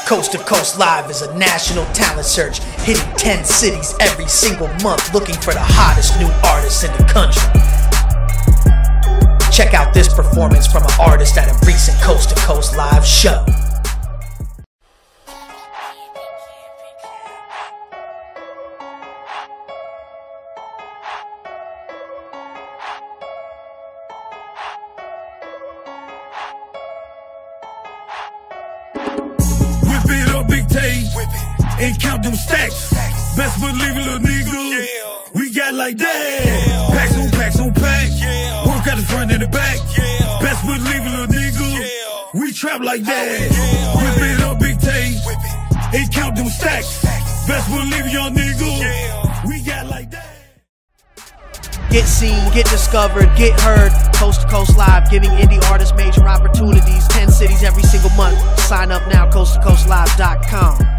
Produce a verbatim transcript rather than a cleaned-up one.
Coast to Coast Live is a national talent search, hitting ten cities every single month, looking for the hottest new artists in the country. Check out this performance from an artist at a recent Coast to Coast Live show. Whip it up, big Tay, and count them stacks. Best believe it, little nigga, we got like that. Packs on packs on packs, work at the front and the back. Best believe it, little nigga, we trap like that. Whip it up, big Tay, and count them stacks. Best believe it, young nigga, we got like that. Get seen, get discovered, get heard. Coast to Coast Live, giving indie artists major opportunities. ten cities every single month. Sign up now, coast to coast live dot com.